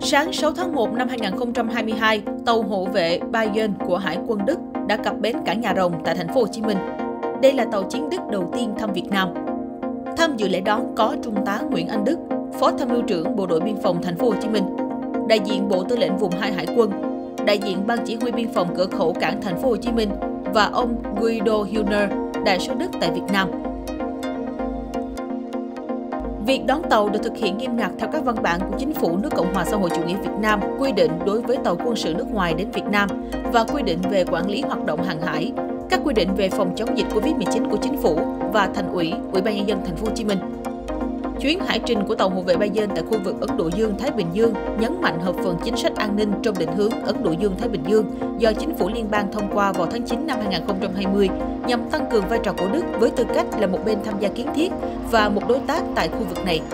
Sáng 6 tháng 1 năm 2022, tàu hộ vệ Bayern của Hải quân Đức đã cập bến cảng Nhà Rồng tại thành phố Hồ Chí Minh. Đây là tàu chiến Đức đầu tiên thăm Việt Nam. Tham dự lễ đón có Trung tá Nguyễn Anh Đức, Phó Tham mưu trưởng Bộ đội Biên phòng thành phố Hồ Chí Minh, đại diện Bộ Tư lệnh Vùng 2 Hải quân, đại diện Ban Chỉ huy Biên phòng cửa khẩu cảng thành phố Hồ Chí Minh và ông Guido Hühner, đại sứ Đức tại Việt Nam. Việc đón tàu được thực hiện nghiêm ngặt theo các văn bản của Chính phủ nước Cộng hòa Xã hội Chủ nghĩa Việt Nam quy định đối với tàu quân sự nước ngoài đến Việt Nam và quy định về quản lý hoạt động hàng hải, các quy định về phòng chống dịch Covid-19 của Chính phủ và Thành ủy, Ủy ban nhân dân thành phố Hồ Chí Minh. Chuyến hải trình của tàu hộ vệ Bayern tại khu vực Ấn Độ Dương-Thái Bình Dương nhấn mạnh hợp phần chính sách an ninh trong định hướng Ấn Độ Dương-Thái Bình Dương do Chính phủ liên bang thông qua vào tháng 9 năm 2020 nhằm tăng cường vai trò của Đức với tư cách là một bên tham gia kiến thiết và một đối tác tại khu vực này.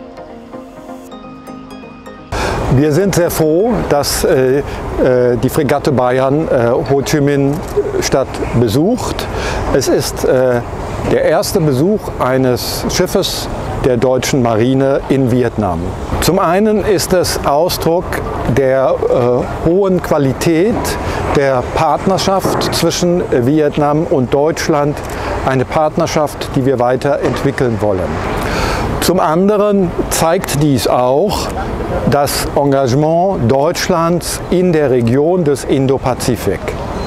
Wir sind sehr froh, dass die Fregatte Bayern Ho Chi Minh Stadt besucht. Es ist der erste Besuch eines Schiffes der deutschen Marine in Vietnam. Zum einen ist es Ausdruck der hohen Qualität der Partnerschaft zwischen Vietnam und Deutschland, eine Partnerschaft, die wir weiterentwickeln wollen. Zum anderen zeigt dies auch das Engagement Deutschlands in der Region des Indopazifik.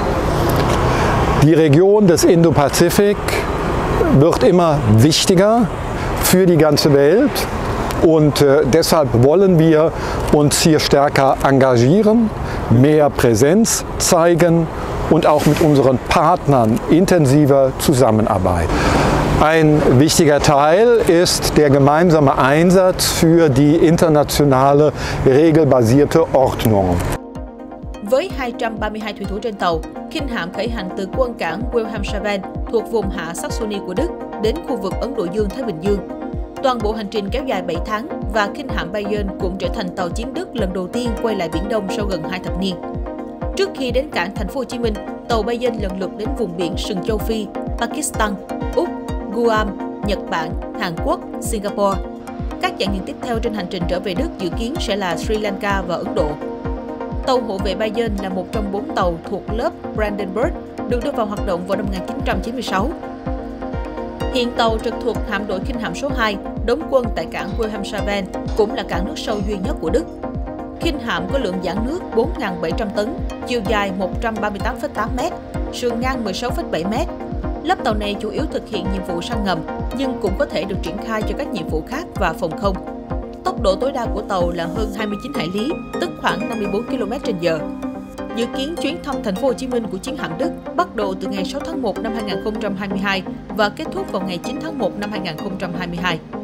Die Region des Indopazifik wird immer wichtiger für die ganze Welt und deshalb wollen wir uns hier stärker engagieren, mehr Präsenz zeigen und auch mit unseren Partnern intensiver zusammenarbeiten. Ein wichtiger Teil ist der gemeinsame Einsatz für die internationale regelbasierte Ordnung. Với 232 thủy thủ trên tàu, khinh hạm khởi hành từ quân cảng Wilhelmshaven thuộc vùng hạ Saxony của Đức đến khu vực Ấn Độ Dương-Thái Bình Dương. Toàn bộ hành trình kéo dài 7 tháng và khinh hạm Bayern cũng trở thành tàu chiến Đức lần đầu tiên quay lại Biển Đông sau gần 2 thập niên. Trước khi đến cảng thành phố Hồ Chí Minh, tàu Bayern lần lượt đến vùng biển sừng châu Phi, Pakistan, Úc, Guam, Nhật Bản, Hàn Quốc, Singapore. Các chặng đường tiếp theo trên hành trình trở về Đức dự kiến sẽ là Sri Lanka và Ấn Độ. Tàu hộ vệ Bayern là một trong 4 tàu thuộc lớp Brandenburg được đưa vào hoạt động vào năm 1996. Hiện tàu trực thuộc hạm đội khinh hạm số 2, đóng quân tại cảng Wilhelmshaven, cũng là cảng nước sâu duy nhất của Đức. Khinh hạm có lượng dãn nước 4.700 tấn, chiều dài 138,8 m, sườn ngang 16,7 m. Lớp tàu này chủ yếu thực hiện nhiệm vụ săn ngầm, nhưng cũng có thể được triển khai cho các nhiệm vụ khác và phòng không. Tốc độ tối đa của tàu là hơn 29 hải lý, tức khoảng 54 km/h. Dự kiến chuyến thăm thành phố Hồ Chí Minh của chiến hạm Đức bắt đầu từ ngày 6 tháng 1 năm 2022 và kết thúc vào ngày 9 tháng 1 năm 2022.